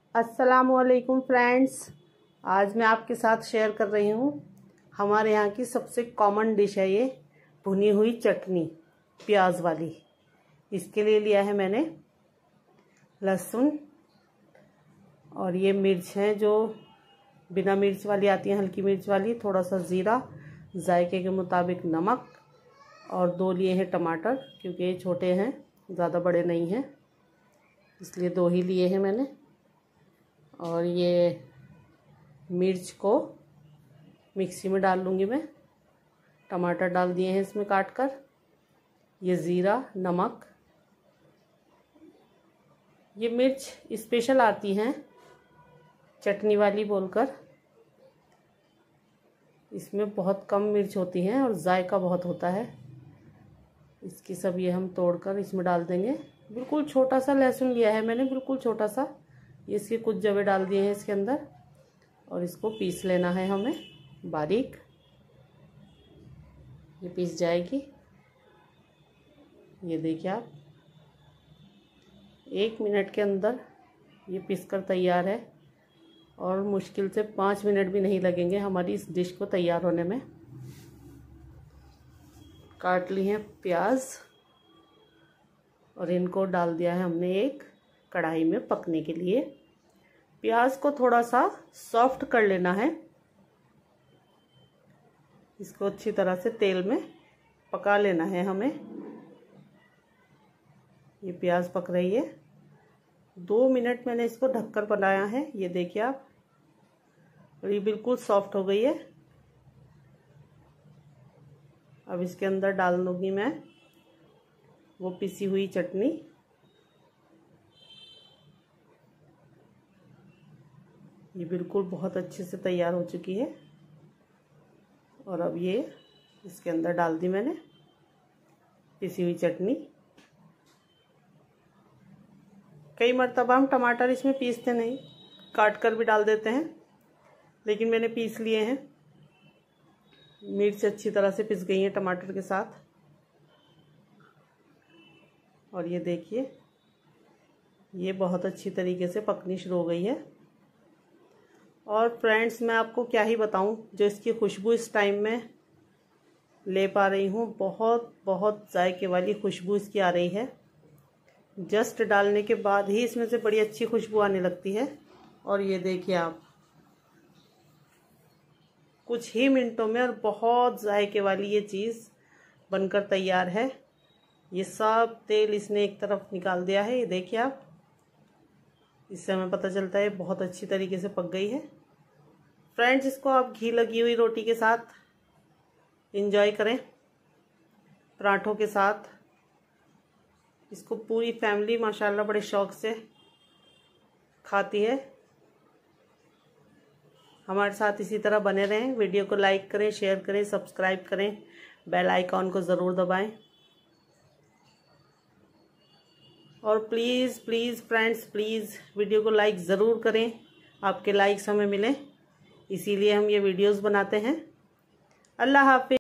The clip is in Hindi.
अस्सलामुअलैकुम फ्रेंड्स, आज मैं आपके साथ शेयर कर रही हूँ हमारे यहाँ की सबसे कॉमन डिश है ये भुनी हुई चटनी प्याज वाली। इसके लिए लिया है मैंने लहसुन और ये मिर्च है जो बिना मिर्च वाली आती है, हल्की मिर्च वाली, थोड़ा सा ज़ीरा, जायके के मुताबिक नमक और 2 लिए हैं टमाटर, क्योंकि ये छोटे हैं, ज़्यादा बड़े नहीं हैं, इसलिए 2 ही लिए हैं मैंने। और ये मिर्च को मिक्सी में डाल लूँगी मैं। टमाटर डाल दिए हैं इसमें काट कर। ये ज़ीरा, नमक। ये मिर्च स्पेशल आती हैं चटनी वाली बोलकर, इसमें बहुत कम मिर्च होती हैं और जायका बहुत होता है। इसकी सब ये हम तोड़कर इसमें डाल देंगे। बिल्कुल छोटा सा लहसुन लिया है मैंने, बिल्कुल छोटा सा। ये इसके कुछ जवे डाल दिए हैं इसके अंदर और इसको पीस लेना है हमें बारीक। ये पीस जाएगी। ये देखिए आप, 1 मिनट के अंदर ये पीस कर तैयार है और मुश्किल से 5 मिनट भी नहीं लगेंगे हमारी इस डिश को तैयार होने में। काट ली हैं प्याज और इनको डाल दिया है हमने एक कढ़ाई में पकने के लिए। प्याज को थोड़ा सा सॉफ्ट कर लेना है। इसको अच्छी तरह से तेल में पका लेना है हमें। ये प्याज पक रही है। 2 मिनट मैंने इसको ढककर बनाया है। ये देखिए आप, और ये बिल्कुल सॉफ्ट हो गई है। अब इसके अंदर डाल दूंगी मैं वो पिसी हुई चटनी। ये बिल्कुल बहुत अच्छे से तैयार हो चुकी है और अब ये इसके अंदर डाल दी मैंने पिसी हुई चटनी। कई मर्तबा हम टमाटर इसमें पीसते नहीं, काट कर भी डाल देते हैं, लेकिन मैंने पीस लिए हैं। मिर्च अच्छी तरह से पिस गई है टमाटर के साथ। और ये देखिए, ये बहुत अच्छी तरीके से पकनी शुरू हो गई है। और फ्रेंड्स, मैं आपको क्या ही बताऊं, जो इसकी खुशबू इस टाइम में ले पा रही हूँ, बहुत बहुत जायके वाली खुशबू इसकी आ रही है। जस्ट डालने के बाद ही इसमें से बड़ी अच्छी खुशबू आने लगती है। और ये देखिए आप, कुछ ही मिनटों में और बहुत जायके वाली ये चीज़ बनकर तैयार है। ये सब तेल इसने एक तरफ निकाल दिया है। ये देखिए आप, इससे हमें पता चलता है बहुत अच्छी तरीके से पक गई है। फ्रेंड्स, इसको आप घी लगी हुई रोटी के साथ एंजॉय करें, पराठों के साथ। इसको पूरी फैमिली माशाल्लाह बड़े शौक से खाती है। हमारे साथ इसी तरह बने रहें। वीडियो को लाइक करें, शेयर करें, सब्सक्राइब करें, बेल आइकॉन को ज़रूर दबाएं। और please please friends, please video को लाइक ज़रूर करें। आपके लाइक्स हमें मिलें, इसीलिए हम ये वीडियोस बनाते हैं। अल्लाह हाफ़िज़।